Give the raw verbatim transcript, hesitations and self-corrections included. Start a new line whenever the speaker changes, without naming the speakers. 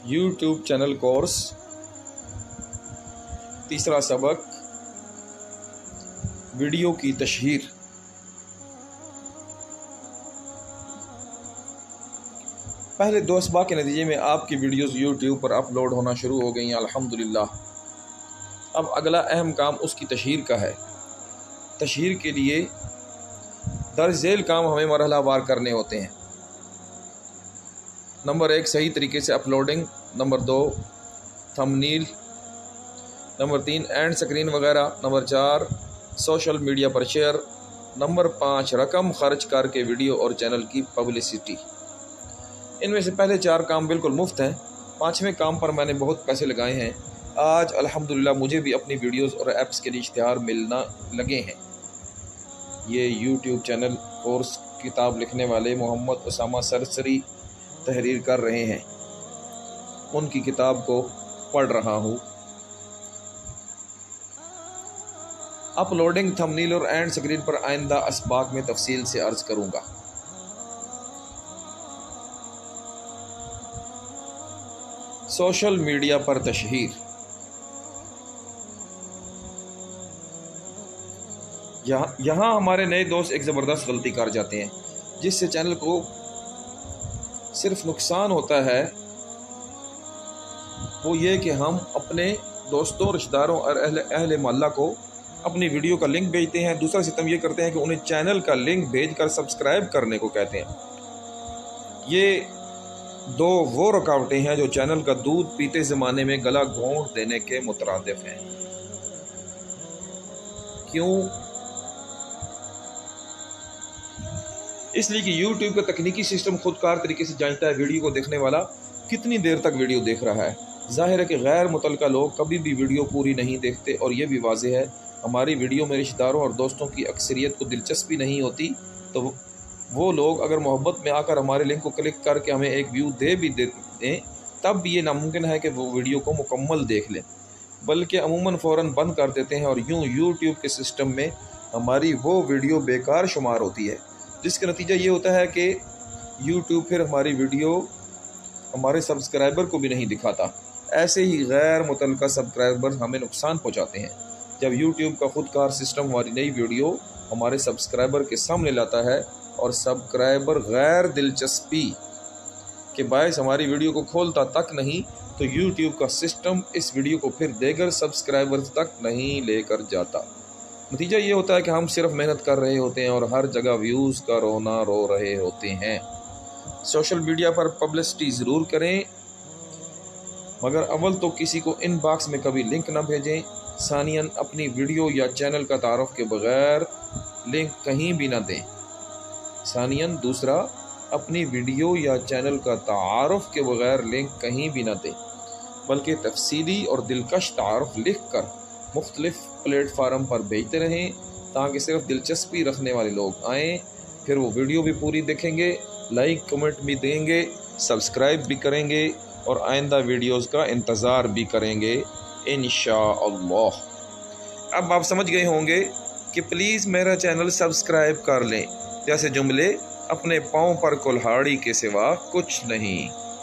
YouTube channel course तीसरा सबक video की तशहीर। पहले दो असबाब के नतीजे में आपकी वीडियोस यूट्यूब पर अपलोड होना शुरू हो गई हैं, अल्हम्दुलिल्लाह। अब अगला अहम काम उसकी तशहीर का है। तशहीर के लिए दर्ज झेल काम हमें मरहलावार करने होते हैं। नंबर एक, सही तरीके से अपलोडिंग। नंबर दो, थंबनेल। नंबर तीन, एंड स्क्रीन वगैरह। नंबर चार, सोशल मीडिया पर शेयर। नंबर पाँच, रकम खर्च करके वीडियो और चैनल की पब्लिसिटी। इनमें से पहले चार काम बिल्कुल मुफ्त हैं, पाँचवें काम पर मैंने बहुत पैसे लगाए हैं। आज अल्हम्दुलिल्लाह मुझे भी अपनी वीडियोस और ऐप्स के लिए इश्तिहार मिलना लगे हैं। ये यूट्यूब चैनल कोर्स किताब लिखने वाले मोहम्मद उसामा सरसरी तहरीर कर रहे हैं, उनकी किताब को पढ़ रहा हूँ। अपलोडिंग, थंबनेल और एंड स्क्रीन पर आइंदा असबाक में तफसील से अर्ज करूँगा। सोशल मीडिया पर तशहीर। यहाँ यहाँ हमारे नए दोस्त एक ज़बरदस्त गलती कर जाते हैं, जिससे चैनल को सिर्फ नुकसान होता है। वो ये कि हम अपने दोस्तों, रिश्तेदारों और अहले अहले मोहल्ला को अपनी वीडियो का लिंक भेजते हैं। दूसरा सिस्टम ये करते हैं कि उन्हें चैनल का लिंक भेजकर सब्सक्राइब करने को कहते हैं। ये दो वो रुकावटें हैं जो चैनल का दूध पीते ज़माने में गला घोंट देने के मुतरादिफ हैं। क्यों? इसलिए कि यूट्यूब का तकनीकी सिस्टम खुदकार तरीके से जानता है वीडियो को देखने वाला कितनी देर तक वीडियो देख रहा है। जाहिर है कि गैर मुतल्लिका लोग कभी भी वीडियो पूरी नहीं देखते, और ये भी वाज़ेह है हमारी वीडियो में रिश्तेदारों और दोस्तों की अक्सरियत को दिलचस्पी नहीं होती, तो वो लोग अगर मोहब्बत में आकर हमारे लिंक को क्लिक करके हमें एक व्यू दे भी दें, तब भी ये नामुमकिन है कि वो वीडियो को मुकम्मल देख लें, बल्कि अमूमन फ़ौरन बंद कर देते हैं। और यूँ यूट्यूब के सिस्टम में हमारी वो वीडियो बेकार शुमार होती है, जिसका नतीजा ये होता है कि यूट्यूब फिर हमारी वीडियो हमारे सब्सक्राइबर को भी नहीं दिखाता। ऐसे ही गैर मुतल्लिका सब्सक्राइबर हमें नुकसान पहुंचाते हैं। जब यूट्यूब का खुदकार सिस्टम हमारी नई वीडियो हमारे सब्सक्राइबर के सामने लाता है और सब्सक्राइबर गैर दिलचस्पी के बायस हमारी वीडियो को खोलता तक नहीं, तो यूट्यूब का सिस्टम इस वीडियो को फिर देगर सब्सक्राइबर्स तक नहीं लेकर जाता। नतीजा ये होता है कि हम सिर्फ मेहनत कर रहे होते हैं और हर जगह व्यूज़ का रोना रो रहे होते हैं। सोशल मीडिया पर पब्लिसिटी ज़रूर करें, मगर अव्वल तो किसी को इनबॉक्स में कभी लिंक ना भेजें। सानियन, अपनी वीडियो या चैनल का तारुफ के बगैर लिंक कहीं भी ना दें। सानियन दूसरा, अपनी वीडियो या चैनल का तारुफ के बगैर लिंक कहीं भी ना दें, बल्कि तफसीली और दिलकश तारुफ लिख कर मुख्तलिफ प्लेटफार्म पर भेजते रहें, ताकि सिर्फ दिलचस्पी रखने वाले लोग आएँ, फिर वो वीडियो भी पूरी देखेंगे, लाइक कमेंट भी देंगे, सब्सक्राइब भी करेंगे और आइंदा वीडियोस का इंतज़ार भी करेंगे इंशाअल्लाह। अब आप समझ गए होंगे कि प्लीज़ मेरा चैनल सब्सक्राइब कर लें जैसे जुमले अपने पाँव पर कुल्हाड़ी के सिवा कुछ नहीं।